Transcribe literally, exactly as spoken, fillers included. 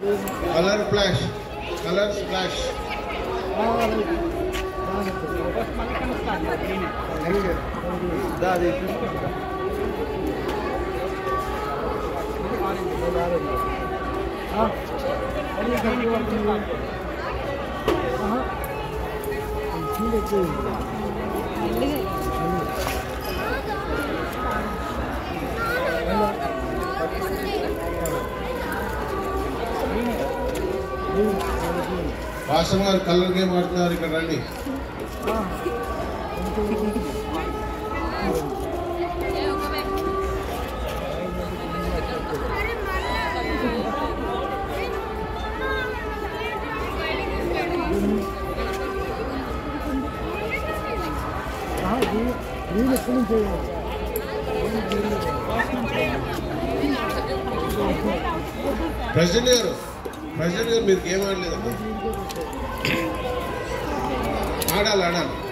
colour flash colour splash వాసం గారు colour game ఆడుతున్నారు ఇక్కడ రండి ప్రెసిడెంట్ గారు ప్రెసిడెంట్ గారు మీరు గేమ్ ఆడలేదండి ఆడాలి ఆడాలి